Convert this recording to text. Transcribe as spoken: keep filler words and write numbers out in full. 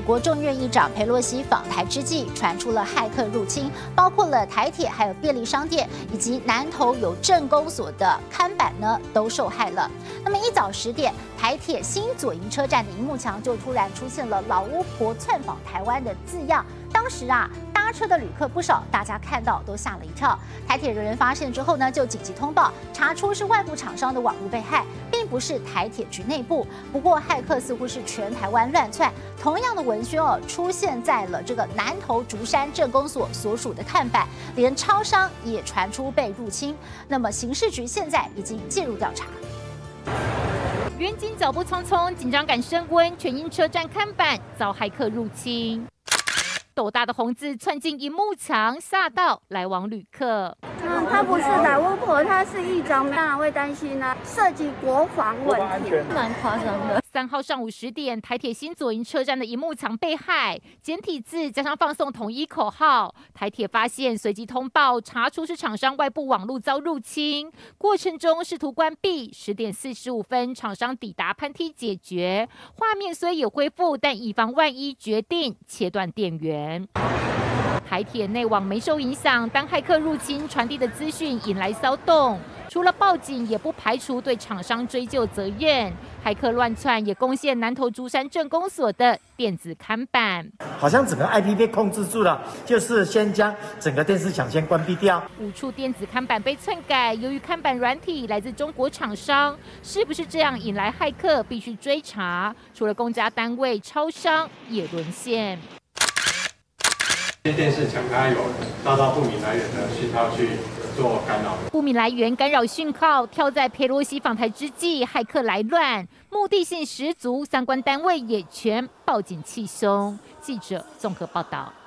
美国众院议长佩洛西访台之际，传出了骇客入侵，包括了台铁、还有便利商店以及南投有镇公所的看板呢，都受害了。那么一早十点，台铁新左营车站的荧幕墙就突然出现了“老巫婆窜访台湾”的字样。当时啊，搭车的旅客不少，大家看到都吓了一跳。台铁人员发现之后呢，就紧急通报，查出是外部厂商的网络被害，并不是台铁局内部。不过骇客似乎是全台湾乱窜，同样的文宣哦，出现在了这个南投竹山镇公所所属的看板，连超商也传出被入侵。那么刑事局现在已经介入调查。 远景脚步匆匆，紧张感升温，全因车站看板遭骇客入侵。斗大的红字窜进荧幕墙，吓到来往旅客。 嗯，他不是老巫婆，他是议长，当然会担心呢，涉及国防问题，蛮夸张的。 三号上午十点，台铁新左营车站的荧幕墙被害，简体字加上放送统一口号。台铁发现，随即通报，查出是厂商外部网络遭入侵，过程中试图关闭。十点四十五分，厂商抵达攀梯解决，画面虽有恢复，但以防万一，决定切断电源。台铁内网没受影响，当骇客入侵传递的资讯引来骚动，除了报警，也不排除对厂商追究责任。骇客乱窜也攻陷南投竹山镇公所的电子看板， 好像整个 I P 被控制住了，就是先将整个电视墙先关闭掉。 五处电子看板被篡改，由于看板软体来自中国厂商，是不是这样引来骇客，必须追查。除了公家单位，超商也沦陷。 电视墙它有遭到不明来源的讯号去做干扰， 不明来源干扰讯号跳在佩洛西访台之际，骇客来乱，目的性十足，相关单位也全报警气凶。记者综合报道。